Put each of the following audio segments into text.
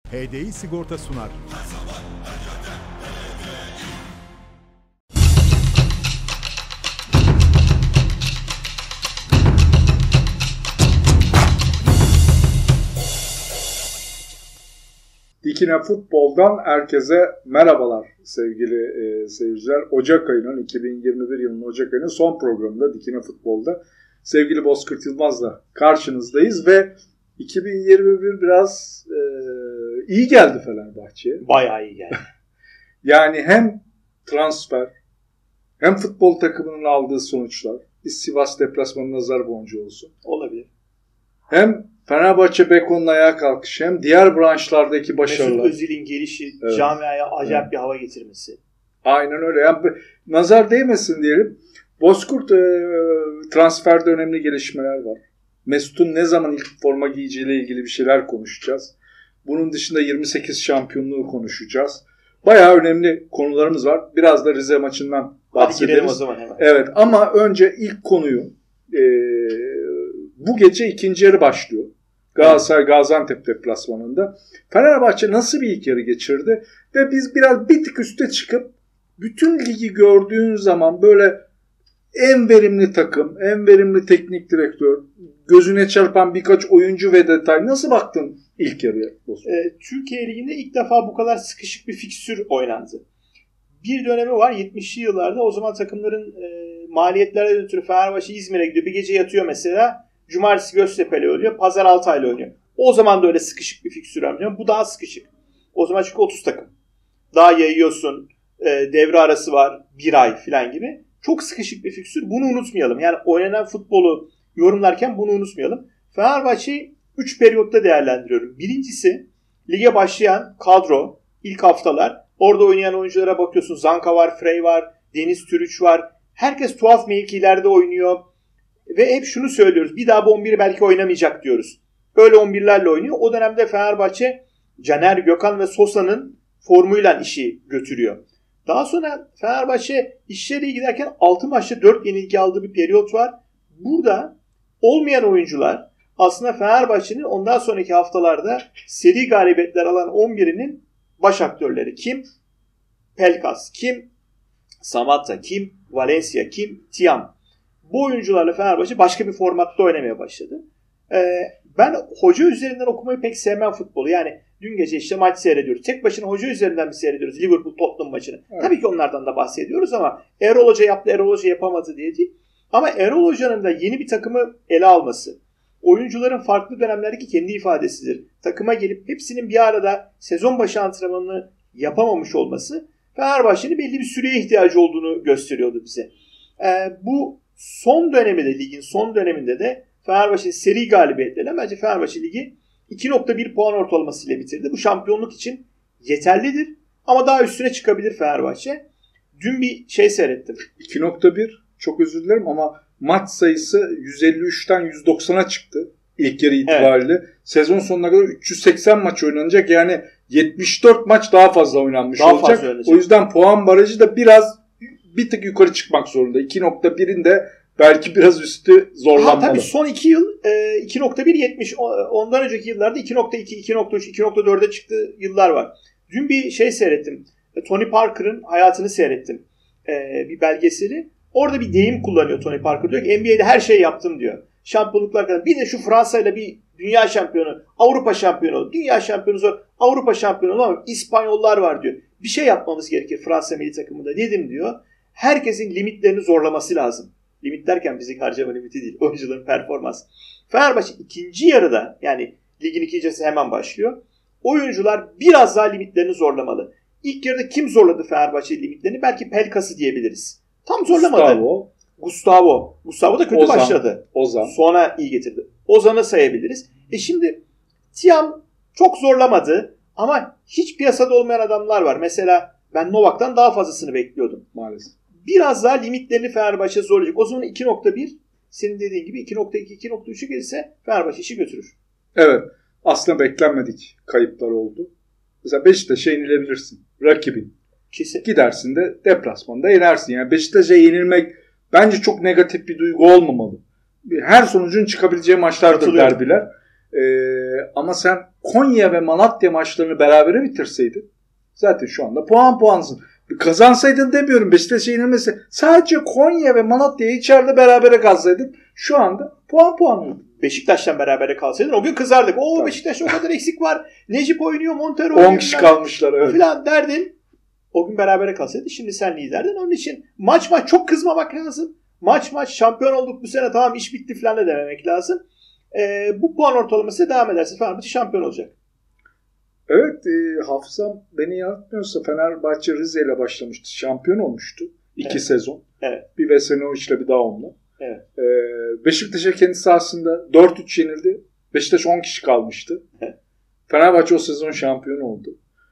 HDI Sigorta sunar. Dikine Futbol'dan herkese merhabalar sevgili seyirciler. Ocak ayının 2021 yılının Ocak ayının son programında Dikine Futbol'da sevgili Bozkurt Yılmaz'la karşınızdayız ve 2021 biraz iyi geldi Fenerbahçe'ye. Bayağı iyi geldi. Yani hem transfer hem futbol takımının aldığı sonuçlar. Biz Sivas deplasmanı nazar boncuğu olsun. Olabilir. Hem Fenerbahçe Beko'nun ayağa kalkışı hem diğer branşlardaki başarılar. Mesut Özil'in gelişi, evet, camiaya acayip bir hava getirmesi. Aynen öyle. Yani nazar değmesin diyelim. Bozkurt transferde önemli gelişmeler var. Mesut'un ne zaman ilk forma giyeceğiyle ilgili bir şeyler konuşacağız. Bunun dışında 28 şampiyonluğu konuşacağız. Bayağı önemli konularımız var. Biraz da Rize maçından bahsederiz. Hadi girelim o zaman hemen. Evet, ama önce ilk konuyu bu gece ikinci yarı başlıyor. Galatasaray Gaziantep deplasmanında. Fenerbahçe nasıl bir ilk yarı geçirdi? Ve biz bir tık üste çıkıp bütün ligi gördüğün zaman böyle en verimli takım, en verimli teknik direktör, gözüne çarpan birkaç oyuncu ve detay. Nasıl baktın ilk yarıya? Türkiye Ligi'nde ilk defa bu kadar sıkışık bir fikstür oynandı. Bir dönemi var 70'li yıllarda. O zaman takımların maliyetlerden ötürü Fenerbahçe İzmir'e gidiyor. Bir gece yatıyor mesela. Cumartesi Göztepe'yle oynuyor. Pazar Altay'la oynuyor. O zaman da öyle sıkışık bir fikstür oynuyor. Bu daha sıkışık. O zaman çünkü 30 takım. Daha yayıyorsun. Devre arası var. Bir ay falan gibi. Çok sıkışık bir fikstür. Bunu unutmayalım. Yani oynanan futbolu yorumlarken bunu unutmayalım. Fenerbahçe'yi 3 periyotta değerlendiriyorum. Birincisi lige başlayan kadro, ilk haftalar. Orada oynayan oyunculara bakıyorsun. Zanka var, Frey var, Deniz Türüç var. Herkes tuhaf mevkilerde oynuyor. Ve hep şunu söylüyoruz. Bir daha bu 11'i belki oynamayacak diyoruz. Öyle 11'lerle oynuyor. O dönemde Fenerbahçe Caner, Gökhan ve Sosa'nın formuyla işi götürüyor. Daha sonra Fenerbahçe işleri iyi giderken 6 maçta 4 yenilgi aldığı bir periyot var. Burada olmayan oyuncular aslında Fenerbahçe'nin ondan sonraki haftalarda seri galibiyetler alan 11'inin baş aktörleri. Kim? Pelkas. Kim? Samatta. Kim? Valencia. Kim? Tiam. Bu oyuncularla Fenerbahçe başka bir formatta oynamaya başladı. Ben hoca üzerinden okumayı pek sevmem futbolu. Yani dün gece işte maç seyrediyoruz. Tek başına hoca üzerinden mi seyrediyoruz Liverpool-Tottenham maçını? Evet. Tabii ki onlardan da bahsediyoruz ama Erol Hoca yaptı, Erol Hoca yapamadı diye değil. Ama Erol Hoca'nın da yeni bir takımı ele alması, oyuncuların farklı dönemlerdeki kendi ifadesidir. Takıma gelip hepsinin bir arada sezon başı antrenmanını yapamamış olması Fenerbahçe'nin belli bir süreye ihtiyacı olduğunu gösteriyordu bize. Bu son döneminde, ligin son döneminde de Fenerbahçe seri galibiyetleriyle bence Fenerbahçe Ligi 2.1 puan ortalamasıyla bitirdi. Bu şampiyonluk için yeterlidir ama daha üstüne çıkabilir Fenerbahçe. Dün bir şey seyrettim. 2.1 çok özür dilerim ama maç sayısı 153'ten 190'a çıktı ilk yarı itibariyle. Evet. Sezon sonuna kadar 380 maç oynanacak. Yani 74 maç daha fazla oynanmış daha olacak. O yüzden puan barajı da bir tık yukarı çıkmak zorunda. 2.1'in de belki biraz üstü zorlanmalı. Tabii son 2 yıl 2.1 70. Ondan önceki yıllarda 2.2, 2.3, 2.4'e çıktığı yıllar var. Dün bir şey seyrettim. Tony Parker'ın hayatını seyrettim. Bir belgeseli. Orada bir deyim kullanıyor Tony Parker. Diyor ki NBA'de her şeyi yaptım diyor. Şampiyonluklar kadar. Bir de şu Fransa'yla bir dünya şampiyonu, Avrupa şampiyonu, dünya şampiyonu zor, Avrupa şampiyonu ama İspanyollar var diyor. Bir şey yapmamız gerekir Fransa milli takımında dedim diyor. Herkesin limitlerini zorlaması lazım. Limit derken bizdeki harcama limiti değil. Oyuncuların performans. Fenerbahçe ikinci yarıda yani ligin ikinci yarısı hemen başlıyor. Oyuncular biraz daha limitlerini zorlamalı. İlk yarıda kim zorladı Fenerbahçe limitlerini? Belki Pelkas'ı diyebiliriz. Tam zorlamadı. Gustavo da kötü başladı. Ozan. Sonra iyi getirdi. Ozan'ı sayabiliriz. Şimdi Tiam çok zorlamadı ama hiç piyasada olmayan adamlar var. Mesela ben Novak'tan daha fazlasını bekliyordum. Maalesef. Biraz daha limitlerini Fenerbahçe zorlayacak. O zaman 2.1 senin dediğin gibi 2.2, 2.3'e gelirse Fenerbahçe işi götürür. Evet. Aslında beklenmedik kayıplar oldu. Mesela Beşiktaş'a yenilebilirsin. Rakibin. Kesin. Gidersin de deplasmanda yenersin. Yani Beşiktaş'a yenilmek bence çok negatif bir duygu olmamalı. Her sonucun çıkabileceği maçlardır derbiler. Ama sen Konya ve Malatya maçlarını berabere bitirseydin zaten şu anda puansın. Kazansaydın demiyorum, Beşiktaş'a yenilmesi. Sadece Konya ve Malatya'yı içeride berabere kalsaydın şu anda puan. Beşiktaş'tan berabere kalsaydın o gün kızardık. O Beşiktaş'ta o kadar eksik var. Necip oynuyor, Montero 10 kişi kalmışlar evet. Falan derdin. O gün berabere kalsaydın şimdi sen liderdin. Onun için maç çok kızmamak lazım. Maç şampiyon olduk bu sene, tamam iş bitti falan da dememek lazım. Bu puan ortalaması devam ederse Fenerbahçe şampiyon olacak. Evet, hafızam beni yanıltmıyorsa Fenerbahçe Rize ile başlamıştı. Şampiyon olmuştu. 2 sezon. Evet. Bir Veselinovic'le bir daha onunla. Evet. Beşiktaş'a kendi sahasında 4-3 yenildi. Beşiktaş 10 kişi kalmıştı. Evet. Fenerbahçe o sezon şampiyon oldu.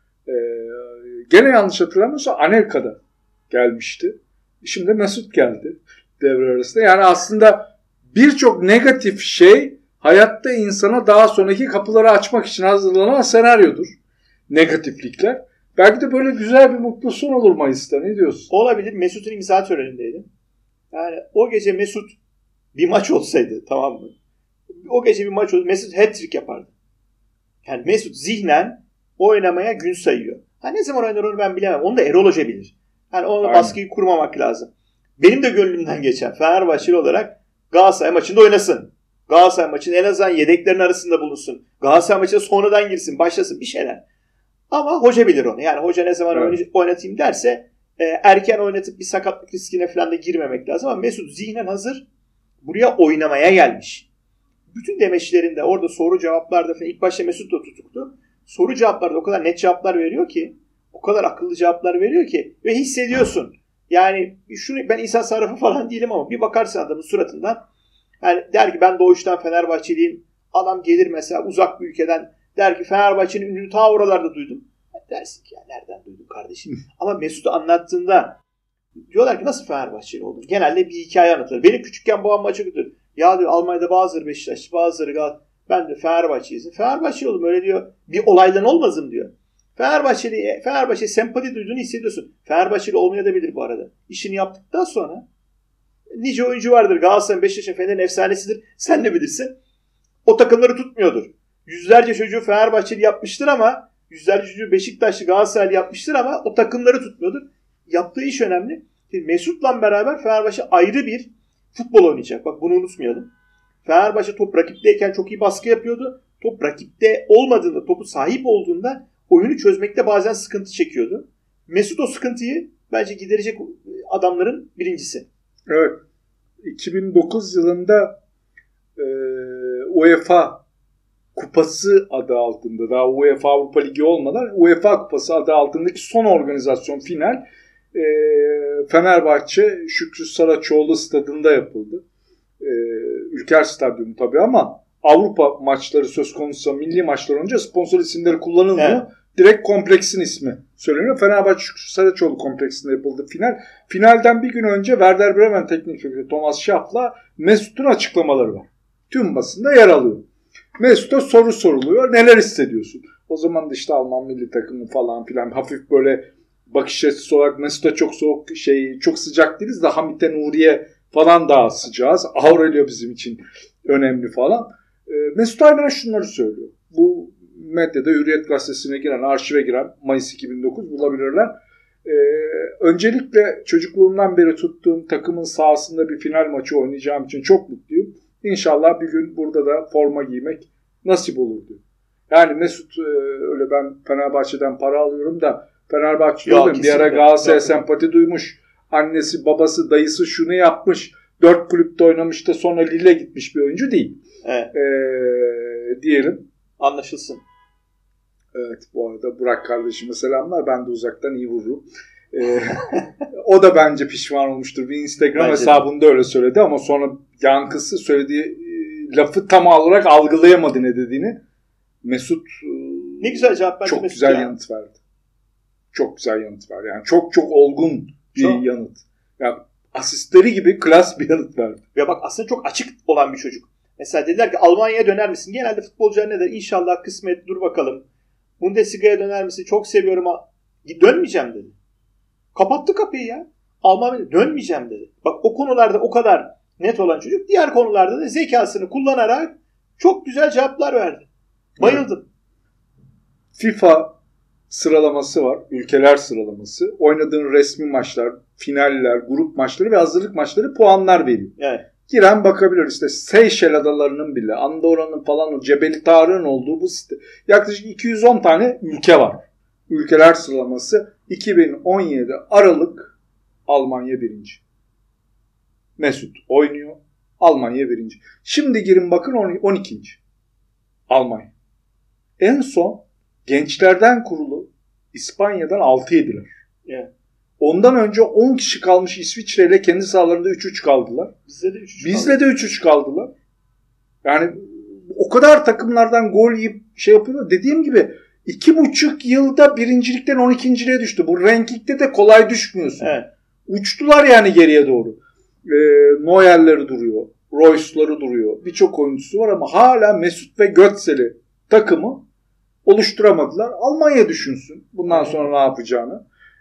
Gene yanlış hatırlamıyorsam Anelka'da gelmişti. Şimdi Mesut geldi devre arasında. Yani aslında birçok negatif şey hayatta insana daha sonraki kapıları açmak için hazırlanan senaryodur. Negatiflikler. Belki de böyle güzel bir mutlu son olur Mayıs'ta. Ne diyorsun? Olabilir. Mesut'un imza törenindeydim. Yani o gece Mesut bir maç olsaydı, tamam mı? O gece bir maç olsaydı Mesut hat-trick yapardı. Yani Mesut zihnen oynamaya gün sayıyor. Ne zaman oynar onu ben bilemem. Onu da Erol Hoca bilir. Ona baskıyı kurmamak lazım. Benim de gönlümden geçen Fenerbahçeli olarak Galatasaray maçında oynasın. Galatasaray maçının en azından yedeklerin arasında bulunsun. Galatasaray maçına sonradan girsin, başlasın bir şeyler. Ama hoca bilir onu. Yani hoca ne zaman oynatayım derse erken oynatıp bir sakatlık riskine falan da girmemek lazım. Ama Mesut zihnen hazır. Buraya oynamaya gelmiş. Bütün demeçlerinde orada soru cevaplarda falan ilk başta Mesut da tutuktu. Soru cevaplarda o kadar net cevaplar veriyor ki, o kadar akıllı cevaplar veriyor ki ve hissediyorsun. Yani şunu, ben insan sarrafı falan değilim ama bir bakarsın adamın suratından. Yani der ki ben doğuştan Fenerbahçeliyim. Adam gelir mesela uzak bir ülkeden der ki Fenerbahçe'nin ünlü ta oralarda duydum. Dersin ki ya nereden duydun kardeşim? Ama Mesut'u anlattığında diyorlar ki nasıl Fenerbahçeli oldun? Genelde bir hikaye anlatır. Benim küçükken babam maça götürdü. Ya diyor Almanya'da bazıları Beşiktaşlı, bazıları Galatasaray. Ben de Fenerbahçe'yiz. Fenerbahçeli oldum öyle diyor. Bir olaydan olmazım diyor. Fenerbahçe sempati duyduğunu hissediyorsun. Fenerbahçeli olmayabilir bu arada. İşini yaptıktan sonra nice oyuncu vardır. Galatasaray, Beşiktaş'ın, Fener'in efsanesidir. Sen de bilirsin. O takımları tutmuyordur. Yüzlerce çocuğu Fenerbahçeli yapmıştır ama yüzlerce çocuğu Beşiktaşlı, Galatasaraylı yapmıştır ama o takımları tutmuyordur. Yaptığı iş önemli. Şimdi Mesut'la beraber Fenerbahçe ayrı bir futbol oynayacak. Bak bunu unutmayalım. Fenerbahçe top rakipteyken çok iyi baskı yapıyordu. Top rakipte olmadığında, topu sahip olduğunda oyunu çözmekte bazen sıkıntı çekiyordu. Mesut o sıkıntıyı bence giderecek adamların birincisi. Evet. 2009 yılında UEFA Kupası adı altında, daha UEFA Avrupa Ligi olmadan UEFA Kupası adı altındaki son organizasyon final Fenerbahçe Şükrü Saraçoğlu stadında yapıldı. Ülker Stadyumu tabii ama Avrupa maçları söz konusu, milli maçlar önce sponsor isimleri kullanılmıyor. Evet. Direkt kompleksin ismi söyleniyor. Fenerbahçe Şükrü Saraçoğlu kompleksinde yapıldı final. Finalden bir gün önce Werder Bremen Teknik Direktörü Thomas Schaff'la Mesut'un açıklamaları var. Tüm basında yer alıyor. Mesut'a soru soruluyor. Neler hissediyorsun? O zaman da işte Alman milli takımı falan filan hafif böyle bakış açısı olarak Mesut'a çok soğuk çok sıcak değiliz de Hamit'e Nuriye falan daha sıcağız. Aurelio bizim için önemli falan. Mesut aynen şunları söylüyor. Bu medyada Hürriyet Gazetesi'ne giren, arşive giren Mayıs 2009 bulabilirler. Öncelikle çocukluğumdan beri tuttuğum takımın sahasında bir final maçı oynayacağım için çok mutluyum. İnşallah bir gün burada da forma giymek nasip olur diyor. Yani Mesut öyle ben Fenerbahçe'den para alıyorum da Fenerbahçe oldum. Bir ara Galatasaray'a sempati duymuş. Annesi, babası, dayısı şunu yapmış. 4 kulüpte oynamış da sonra Lille gitmiş bir oyuncu değil. Evet. Diyelim. Anlaşılsın. Evet, bu arada Burak kardeşime selamlar. Ben de uzaktan iyi vururum. O da bence pişman olmuştur. Bir Instagram hesabında öyle söyledi ama sonra yankısı söylediği lafı tam olarak algılayamadı ne dediğini. Mesut ne güzel cevap verdi. Çok Mesut güzel yanıt verdi. Çok güzel yanıt verdi. Yani çok olgun bir yanıt. Yani asistleri gibi klas bir yanıt verdi. Ya bak aslında çok açık olan bir çocuk. Mesela dediler ki Almanya'ya döner misin? Genelde futbolcular ne der? İnşallah kısmet, dur bakalım. Bundesliga'ya döner misin? Çok seviyorum ama dönmeyeceğim dedi. Kapattı kapıyı ya. Almanya'ya dönmeyeceğim dedi. Bak o konularda o kadar net olan çocuk. Diğer konularda da zekasını kullanarak çok güzel cevaplar verdi. Bayıldım. FIFA sıralaması var. Ülkeler sıralaması. Oynadığın resmi maçlar, finaller, grup maçları ve hazırlık maçları puanlar veriyor. Evet. Giren bakabilir işte Seyşel adalarının bile, Andorra'nın falan o Cebeli Tarık'ın olduğu bu site. Yaklaşık 210 tane ülke var. Ülkeler sıralaması 2017 Aralık Almanya 1. Mesut oynuyor. Almanya 1. Şimdi girin bakın 12. Almanya. En son gençlerden kurulu İspanya'dan 6 yediler. Evet. Ondan önce 10 kişi kalmış İsviçre ile kendi sahalarında 3-3 kaldılar. Bizle de 3-3 kaldılar. Yani o kadar takımlardan gol yiyip şey yapıyorlar. Dediğim gibi 2,5 yılda birincilikten 12.liğe düştü. Bu rankingde de kolay düşmüyorsun. Evet. Uçtular yani geriye doğru. Neuer'leri duruyor. Royce'ları duruyor. Birçok oyuncusu var ama hala Mesut ve Götzel'i takımı oluşturamadılar. Almanya düşünsün bundan sonra ne yapacağını.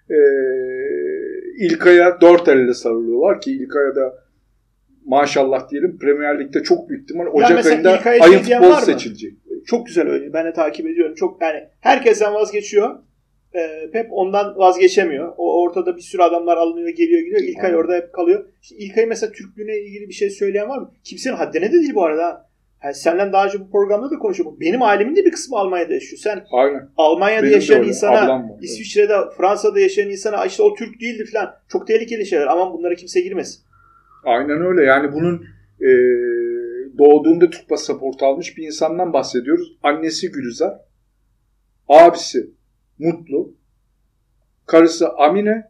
İlkay'a 4 elle sarılıyorlar ki İlkay'a da maşallah diyelim Premier Lig'de çok büyük ihtimal Ocak ayında ayın futbolu seçilecek. Çok güzel oynuyor. Ben de takip ediyorum. Çok yani herkesten vazgeçiyor. Pep ondan vazgeçemiyor. O ortada bir sürü adamlar alınıyor, geliyor, gidiyor. İlkay orada hep kalıyor. İşte İlkay mesela Türklüğüne ilgili bir şey söyleyen var mı? Kimsenin haddine de değil bu arada. Yani senden daha önce bu programda da konuşuyorum. Benim ailemin de bir kısmı Almanya'da yaşıyor. Sen aynen. Almanya'da benim yaşayan insana, İsviçre'de, Fransa'da yaşayan insana işte o Türk değildi falan. Çok tehlikeli şeyler. Aman bunlara kimse girmesin. Aynen öyle. Yani bunun doğduğunda Türk pasaportu almış bir insandan bahsediyoruz. Annesi Gülizar, abisi Mutlu, karısı Amine,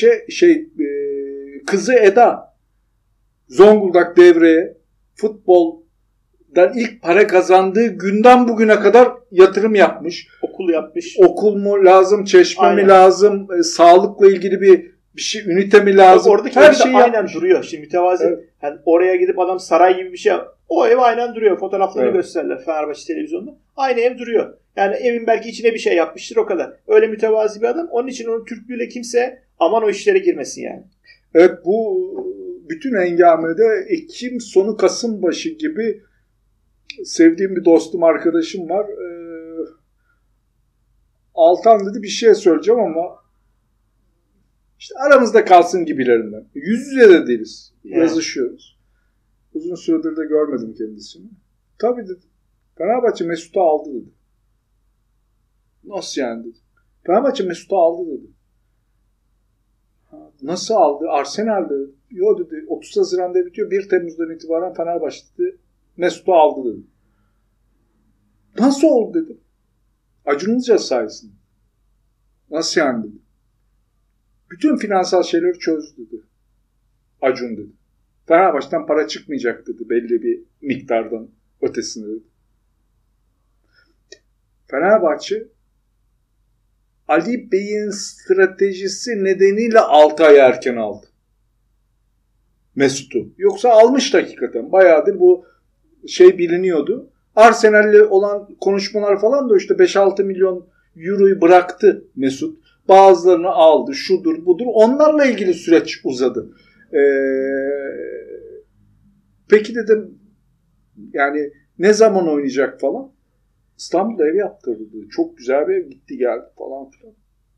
kızı Eda. Zonguldak Devre'ye futboldan ilk para kazandığı günden bugüne kadar yatırım yapmış. Okul yapmış. Okul mu lazım, çeşme mi lazım, sağlıkla ilgili bir şey, ünite mi lazım? Oradaki her şey aynen duruyor. Şimdi mütevazi. Evet. Yani oraya gidip adam saray gibi bir şey. O ev aynen duruyor. Fotoğraflarını gösterirler Fenerbahçe televizyonda. Aynı ev duruyor. Yani evin belki içine bir şey yapmıştır o kadar. Öyle mütevazi bir adam. Onun için onun Türklüğüyle kimse aman o işlere girmesin yani. Evet, bu bütün engamede Ekim sonu Kasım başı gibi sevdiğim bir dostum, arkadaşım var. Altan dedi bir şey söyleyeceğim ama işte aramızda kalsın gibilerinden. Yüz yüze de değiliz. Yazışıyoruz. Uzun süredir de görmedim kendisini. Tabii dedi. Fenerbahçe Mesut'u aldı dedi. Nasıl yani dedi. Fenerbahçe Mesut'u aldı dedi. Nasıl aldı? Arsenal dedi. Yo dedi. 30 Haziran'da bitiyor. 1 Temmuz'dan itibaren Fenerbahçe dedi. Mesut'u aldı dedi. Nasıl oldu dedi. Acun Ilıcalı sayesinde. Nasıl yani dedi. Bütün finansal şeyleri çözdü dedi. Acun dedi. Fenerbahçe'den para çıkmayacak dedi. Belli bir miktardan ötesinde dedi. Fenerbahçe Ali Bey'in stratejisi nedeniyle 6 ay erken aldı Mesut'u. Yoksa almış hakikaten. Bayağıdır bu şey biliniyordu. Arsenal'le olan konuşmalar falan da işte 5-6 milyon euroyu bıraktı Mesut. Bazılarını aldı. Şudur budur. Onlarla ilgili süreç uzadı. Peki dedim yani ne zaman oynayacak falan. İstanbul'da ev yaptırdı. Çok güzel bir ev, gitti geldi falan filan.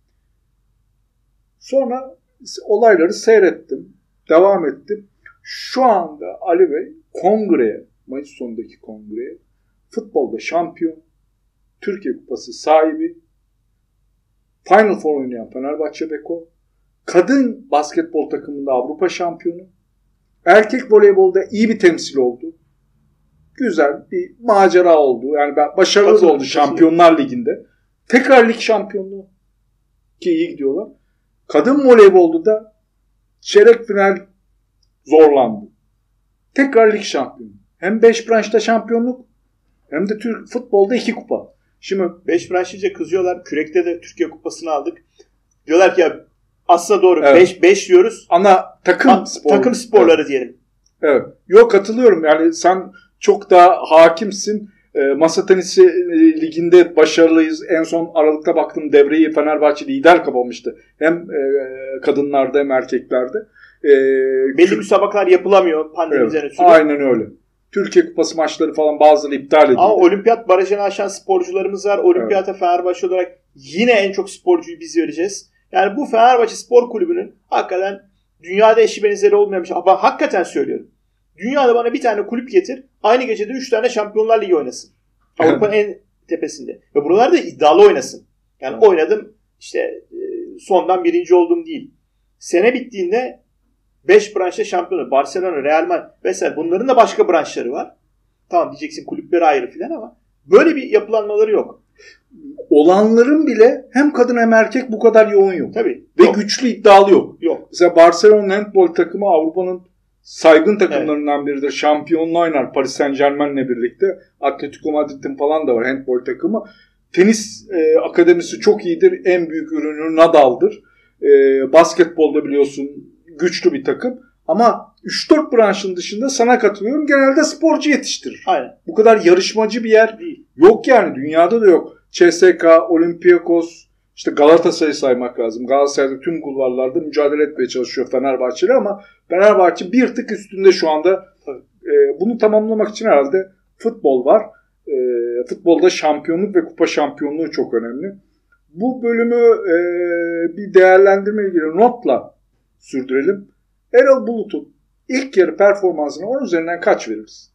Sonra olayları seyrettim. Devam ettim. Şu anda Ali Bey kongreye, Mayıs sonundaki kongreye futbolda şampiyon, Türkiye Kupası sahibi, Final Four oynayan Fenerbahçe Beko, kadın basketbol takımında Avrupa şampiyonu, erkek voleybolda iyi bir temsil oldu. Güzel bir macera oldu. Yani başarılı oldu Şampiyonlar Ligi'nde. Tekrar lig şampiyonluğu ki iyi gidiyorlar. Kadın voleybolda da çeyrek final zorlandı. Tekrar lig şampiyonu. Hem 5 branşta şampiyonluk hem de Türk futbolda 2 kupa. Şimdi 5 branşınca kızıyorlar. Kürekte de Türkiye Kupası'nı aldık. Diyorlar ki ya aslında doğru. 5 evet. diyoruz. Ana takım sporları evet. diyelim. Evet. Yok, katılıyorum. Yani sen çok daha hakimsin. Masa tenisi liginde başarılıyız. En son Aralık'ta baktım, devreyi Fenerbahçe lider kapamıştı. Hem kadınlarda hem erkeklerde. Belli müsabakalar yapılamıyor pandemiden ötürü. Aynen öyle. Türkiye Kupası maçları falan bazıları iptal edildi. Ama olimpiyat barajını aşan sporcularımız var. Olimpiyata Fenerbahçe olarak yine en çok sporcuyu biz vereceğiz. Yani bu Fenerbahçe Spor Kulübü'nün hakikaten dünyada eşi benzeri olmayan bir şey. Ben hakikaten söylüyorum. Dünyada bana bir tane kulüp getir. Aynı gecede 3 tane Şampiyonlar Ligi oynasın. Avrupa'nın en tepesinde. Ve buralarda iddialı oynasın. Yani oynadım işte sondan birinci oldum değil. Sene bittiğinde 5 branşta şampiyonu. Barcelona, Real Madrid vesaire. Bunların da başka branşları var. Tamam diyeceksin kulüpleri ayrı filan ama böyle bir yapılanmaları yok. Olanların bile hem kadın hem erkek bu kadar yoğun yok. Tabii. Ve yok. güçlü iddialı yok. Yok. Mesela Barcelona handbol takımı Avrupa'nın saygın takımlarından biridir. Şampiyonluğu oynar Paris Saint-Germain'le birlikte. Atletico Madrid'in falan da var handbol takımı. Tenis akademisi çok iyidir. En büyük ürünü Nadal'dır. Basketbolda biliyorsun güçlü bir takım. Ama 3-4 branşın dışında sana katılıyorum. Genelde sporcu yetiştirir. Aynen. Bu kadar yarışmacı bir yer değil. Yok yani. Dünyada da yok. CSKA, Olympiakos, işte Galatasaray'ı saymak lazım. Galatasaray'da tüm kulvarlarda mücadele etmeye çalışıyor Fenerbahçeli ama Fenerbahçe bir tık üstünde şu anda. Bunu tamamlamak için herhalde futbol var. Futbolda şampiyonluk ve kupa şampiyonluğu çok önemli. Bu bölümü bir değerlendirme ilgili notla sürdürelim. Erol Bulut'un ilk yarı performansına 10 üzerinden kaç veririz?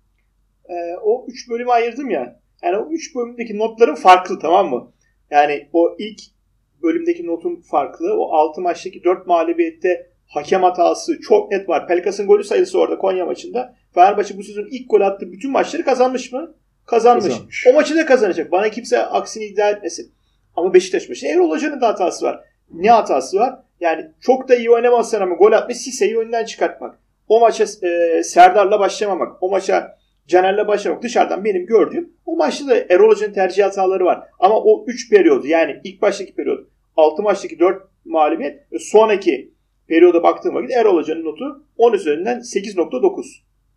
O 3 bölümü ayırdım ya. Yani o 3 bölümdeki notların farklı, tamam mı? Yani o ilk bölümdeki notun farklı. O 6 maçtaki 4 mağlubiyette hakem hatası çok net var. Pelkas'ın golü sayısı orada Konya maçında. Fenerbahçe bu sezon ilk gol attığı bütün maçları kazanmış mı? Kazanmış. O maçı da kazanacak. Bana kimse aksini iddia etmesin. Ama Beşiktaş maçı Erol Hoca'nın da hatası var. Ne hatası var? Yani çok da iyi oynamazsan ama gol atmış, Sise'yi önünden çıkartmak. O maça Serdar'la başlamamak. O maça Caner'le başlamak. Dışarıdan benim gördüğüm o maçta da Erol Hoca'nın tercih hataları var. Ama o 3 periyodu, yani ilk baştaki periyod, 6 maçtaki 4 mağlubiyet ve sonraki periyoda baktığım vakit Erol Hoca'nın notu 10 üzerinden 8.9.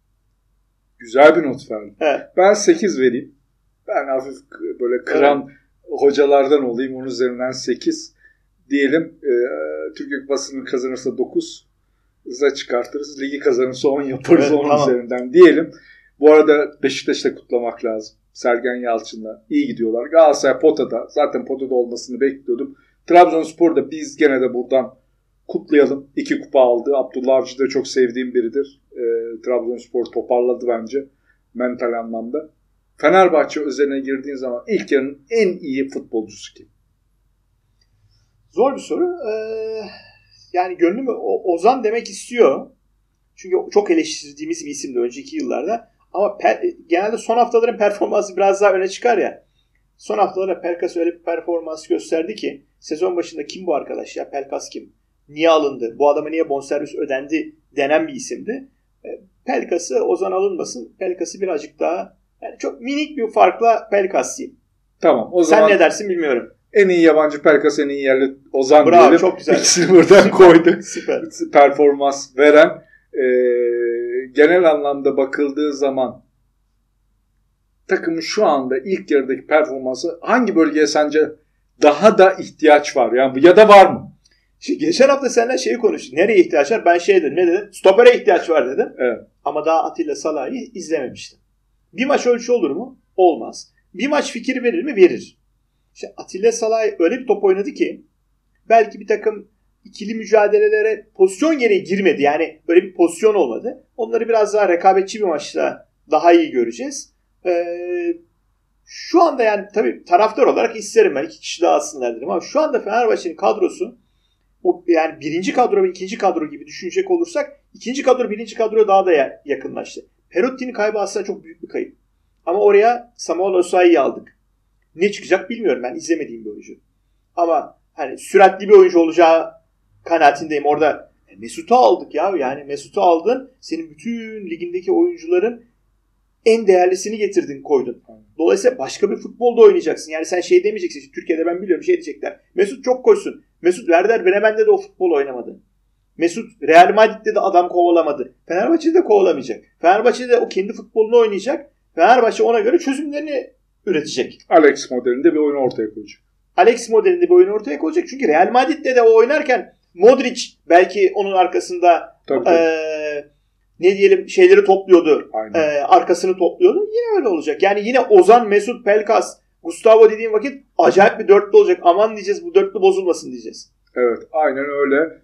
Güzel bir not verdim. Evet. Ben 8 vereyim. Ben hafif böyle kıran hocalardan olayım. 10 üzerinden 8 diyelim. Türkiye Kupası'nı kazanırsa 9 çıkartırız. Ligi kazanırsa 10 yaparız, evet, 10 tamam. üzerinden diyelim. Bu arada Beşiktaş'ı da kutlamak lazım. Sergen Yalçın'la iyi gidiyorlar. Galatasaray potada. Zaten potada olmasını bekliyordum. Trabzonspor'da biz gene de buradan kutlayalım. 2 kupa aldı. Abdullah Avcı da çok sevdiğim biridir. Trabzonspor toparladı bence. Mental anlamda. Fenerbahçe özeline girdiğin zaman ilk yarının en iyi futbolcusu kim? Zor bir soru. Yani gönlüm Ozan demek istiyor. Çünkü çok eleştirdiğimiz bir isimdi önceki yıllarda. Ama genelde son haftaların performansı biraz daha öne çıkar ya. Son haftalarda Pelkas öyle bir performans gösterdi ki sezon başında kim bu arkadaş ya, Pelkas kim? Niye alındı? Bu adama niye bonservis ödendi denen bir isimdi. Pelkas'ı Ozan alınmasın. Pelkas'ı birazcık daha, yani çok minik bir farkla Pelkas diyeyim. Tamam. O zaman sen ne dersin bilmiyorum. En iyi yabancı Pelkas, en iyi yerli Ozan bravo, diyelim. Çok güzel. İkisini buradan koyduk. Süper. Performans veren. Genel anlamda bakıldığı zaman takımın şu anda ilk yarıdaki performansı hangi bölgeye sence daha da ihtiyaç var? Yani ya da var mı? Şimdi geçen hafta seninle şeyi konuştuk. Nereye ihtiyaç var? Ben dedim. Ne dedim? Stopere ihtiyaç var dedim. Evet. Ama daha Atilla Salah'ı izlememiştim. Bir maç ölçü olur mu? Olmaz. Bir maç fikir verir mi? Verir. İşte Atilla Salah öyle bir top oynadı ki belki bir takım ikili mücadelelere pozisyon gereği girmedi. Yani böyle bir pozisyon olmadı. Onları biraz daha rekabetçi bir maçta daha iyi göreceğiz. Şu anda yani tabii taraftar olarak isterim ben 2 kişi daha alsınlar dedim ama şu anda Fenerbahçe'nin kadrosu, o yani birinci kadro ve ikinci kadro gibi düşünecek olursak ikinci kadro birinci kadroya daha da yakınlaştı. Perotti'nin kaybı aslında çok büyük bir kayıp. Ama oraya Samuel Osayi'yi aldık. Ne çıkacak bilmiyorum, ben izlemediğim bir oyuncu. Ama hani süratli bir oyuncu olacağı kanaatindeyim. Orada Mesut'u aldık ya. Yani Mesut'u aldın. Senin bütün ligindeki oyuncuların en değerlisini getirdin, koydun. Dolayısıyla başka bir futbolda oynayacaksın. Yani sen şey demeyeceksin. Türkiye'de ben biliyorum şey diyecekler. Mesut çok koysun. Mesut Werder Bremen'de de o futbol oynamadı. Mesut Real Madrid'de de adam kovalamadı. Fenerbahçe'de de kovalamayacak. Fenerbahçe'de de o kendi futbolunu oynayacak. Fenerbahçe ona göre çözümlerini üretecek. Alex modelinde bir oyun ortaya koyacak. Alex modelinde bir oyun ortaya koyacak. Çünkü Real Madrid'de de o oynarken Modric belki onun arkasında ne diyelim şeyleri topluyordu. Aynen. Arkasını topluyordu. Yine öyle olacak. Yani yine Ozan, Mesut, Pelkas, Gustavo dediğim vakit acayip bir dörtlü olacak. Aman diyeceğiz, bu dörtlü bozulmasın diyeceğiz. Evet, aynen öyle.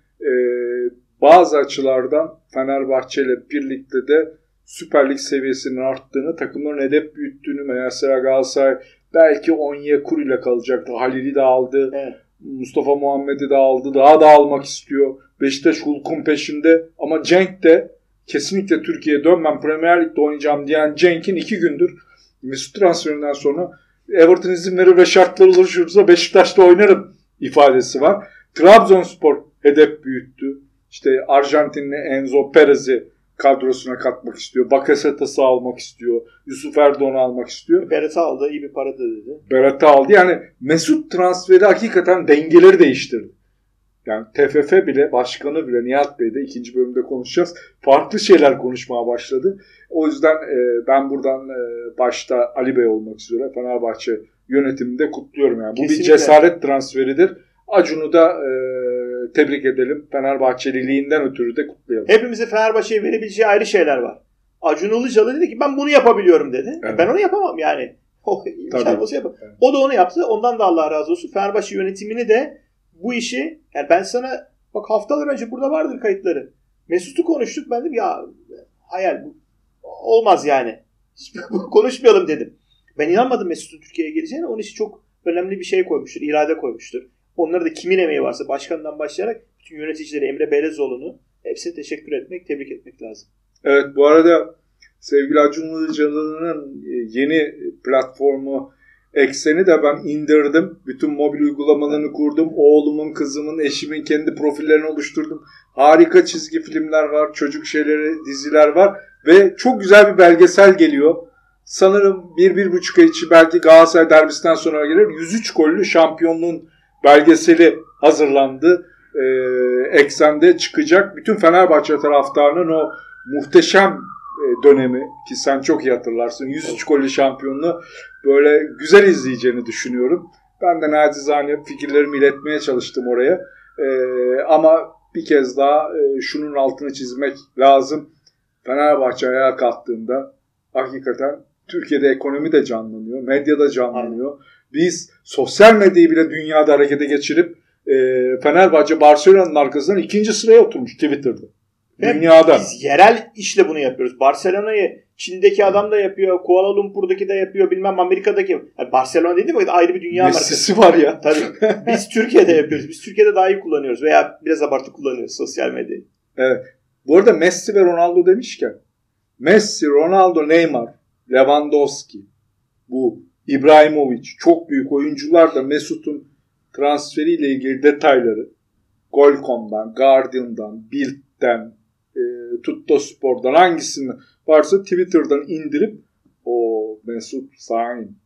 Bazı açılardan Fenerbahçe ile birlikte de Süper Lig seviyesinin arttığını, takımların hedef büyüttüğünü, mesela Galatasaray belki Onyekuru ile kalacaktı. Halil'i de aldı. Evet. Mustafa Muhammed'i de aldı. Daha da almak istiyor. Beşiktaş Hulk'un peşinde. Ama Cenk de kesinlikle Türkiye'ye dönmem, Premier Lig'de oynayacağım diyen Cenk'in 2 gündür Mesut transferinden sonra Everton izin verir ve şartlar oluşursa Beşiktaş'ta oynarım ifadesi var. Trabzonspor hedef büyüttü. İşte Arjantinli Enzo Perez'i kadrosuna katmak istiyor. Bakasetas'ı almak istiyor. Yusuf Erdoğan'ı almak istiyor. Berat'ı aldı. İyi bir para da dedi. Berat'ı aldı. Yani Mesut transferi hakikaten dengeleri değiştirdi. Yani TFF bile, başkanı bile, Nihat Bey de, ikinci bölümde konuşacağız, farklı şeyler konuşmaya başladı. O yüzden ben buradan başta Ali Bey olmak üzere Fenerbahçe yönetiminde kutluyorum. Yani bu Kesinlikle bir cesaret transferidir. Acun'u da tebrik edelim. Fenerbahçeliliğinden ötürü de kutlayalım. Hepimizin Fenerbahçe'ye verebileceği ayrı şeyler var. Acun Ilıcalı dedi ki ben bunu yapabiliyorum dedi. Evet. Ben onu yapamam yani. O imkan olsa yapamam. Evet. O da onu yaptı. Ondan da Allah razı olsun. Fenerbahçe yönetimini de bu işi, yani ben sana bak haftalar önce burada vardır kayıtları. Mesut'u konuştuk. Ben dedim ya hayal olmaz yani. Konuşmayalım dedim. Ben inanmadım Mesut'un Türkiye'ye geleceğine. Onun için çok önemli bir şey koymuştur. İrade koymuştur. Onlara da kimin emeği varsa başkanından başlayarak bütün yöneticileri, Emre Belezoğlu'nu hepsine teşekkür etmek, tebrik etmek lazım. Evet, bu arada sevgili Acun Ilıcalı'nın yeni platformu Eksen'i de ben indirdim. Bütün mobil uygulamalarını kurdum. Oğlumun, kızımın, eşimin kendi profillerini oluşturdum. Harika çizgi filmler var, çocuk şeyleri, diziler var ve çok güzel bir belgesel geliyor. Sanırım 1-1,5 ay içi, belki Galatasaray derbisinden sonra gelir. 103 gollü şampiyonluğun belgeseli hazırlandı. Eksen'de çıkacak. Bütün Fenerbahçe taraftarının o muhteşem dönemi, ki sen çok iyi hatırlarsın, 103 gollü şampiyonluğu böyle güzel izleyeceğini düşünüyorum. Ben de nacizane fikirlerimi iletmeye çalıştım oraya. Ama bir kez daha şunun altını çizmek lazım. Fenerbahçe ayağa kalktığında hakikaten Türkiye'de ekonomi de canlanıyor, medya da canlanıyor. Aynen. Biz sosyal medyayı bile dünyada harekete geçirip Fenerbahçe Barcelona'nın arkasından 2. sıraya oturmuş Twitter'da. Dünyada. Biz yerel işle bunu yapıyoruz. Barcelona'yı Çin'deki adam da yapıyor, Kuala Lumpur'daki de yapıyor, bilmem Amerika'daki. Yani Barcelona dediğim vakit ayrı bir dünya markası. Messi'si var ya. Tabii. Biz Türkiye'de yapıyoruz. Biz Türkiye'de daha iyi kullanıyoruz veya biraz abartı kullanıyoruz sosyal medyayı. Evet. Bu arada Messi ve Ronaldo demişken, Messi, Ronaldo, Neymar, Lewandowski, bu İbrahimovic, çok büyük oyuncular da Mesut'un transferiyle ilgili detayları Gol.com'dan, Guardian'dan, Bild'den, Tuttospor'dan hangisinden varsa Twitter'dan indirip o Mesut Sahin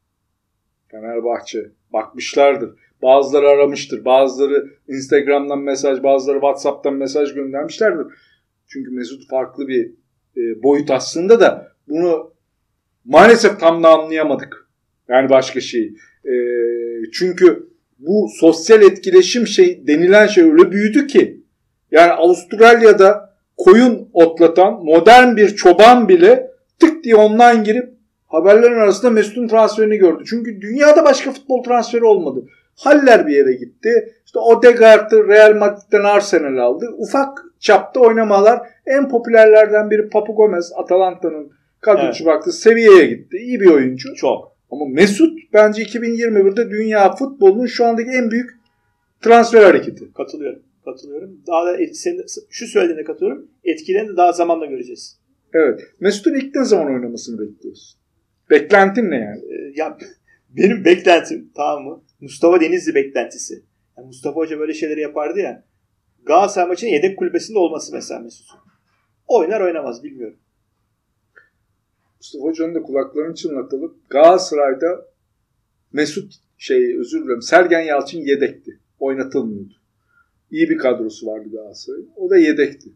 Fenerbahçe bakmışlardır. Bazıları aramıştır. Bazıları Instagram'dan mesaj, bazıları WhatsApp'tan mesaj göndermişlerdir. Çünkü Mesut farklı bir boyut aslında da bunu maalesef tam da anlayamadık. Yani başka şey. Çünkü bu sosyal etkileşim denilen şey öyle büyüdü ki, yani Avustralya'da koyun otlatan modern bir çoban bile tık diye online girip haberlerin arasında Mesut'un transferini gördü. Çünkü dünyada başka futbol transferi olmadı. Haller bir yere gitti. İşte Odegaard'ı Real Madrid'den Arsenal aldı. Ufak çapta oynamalar. En popülerlerden biri Papu Gomez, Atalanta'nın kadrocu baktı. Sevilla'ya gitti. İyi bir oyuncu. Çok. Ama Mesut bence 2021'de dünya futbolunun şu andaki en büyük transfer hareketi. Katılıyorum. Daha da senin şu söylediğine katılıyorum. Etkilerini de daha zamanla göreceğiz. Evet. Mesut'un ilk ne zaman oynamasını bekliyorsun? Beklentin ne yani? Ya benim beklentim, tamam mı? Mustafa Denizli beklentisi. Yani Mustafa Hoca böyle şeyleri yapardı ya. Galatasaray maçının yedek kulübesinde olması mesela Mesut. Oynar oynamaz bilmiyorum. Mustafa Hoca'nın da kulaklarını çınlatalım. Galatasaray'da Mesut Sergen Yalçın yedekti. Oynatılmıyordu. İyi bir kadrosu vardı Galatasaray'ın. O da yedekti.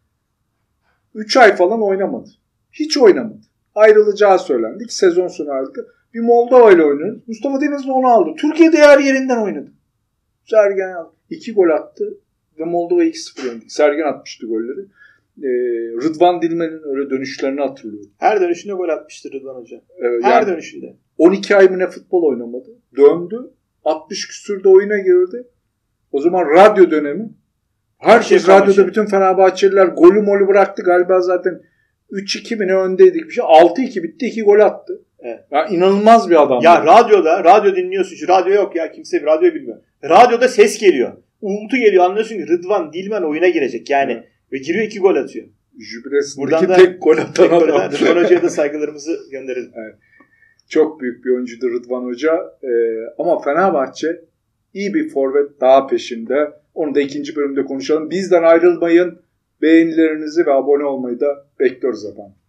3 ay falan oynamadı. Hiç oynamadı. Ayrılacağı söylendi. 2 sezon sonu ayrıldı. Bir Moldova ile oynadı. Mustafa Denizli onu aldı. Türkiye'de her yerinden oynadı. Sergen Yalçın 2 gol attı ve Moldova 2-0 yendi. Sergen atmıştı golleri. Rıdvan Dilmen'in öyle dönüşlerini hatırlıyorum. Her dönüşünde gol atmıştır Rıdvan Hoca. Her Yani dönüşünde. 12 ay mı ne futbol oynamadı. Döndü. 60 küsürde oyuna girdi. O zaman radyo dönemi. Herkes radyoda, bütün Fenerbahçeliler golü molü bıraktı. Galiba zaten 3-2 mi ne öndeydik bir şey. 6-2 bitti. 2 gol attı. Evet. Ya inanılmaz bir adam. Ya radyo dinliyorsun. Şu radyo yok ya. Kimse bir radyo bilmiyor. Radyoda ses geliyor. Uğultu geliyor. Anlıyorsun ki Rıdvan Dilmen oyuna girecek. Yani ve giriyor 2 gol atıyor. Jübilesindeki tek gol atan adam. Rıdvan Hoca'ya da saygılarımızı gönderelim. Evet. Çok büyük bir oyuncudur Rıdvan Hoca. Ama Fenerbahçe iyi bir forvet daha peşinde. Onu da ikinci bölümde konuşalım. Bizden ayrılmayın. Beğenilerinizi ve abone olmayı da bekliyoruz efendim.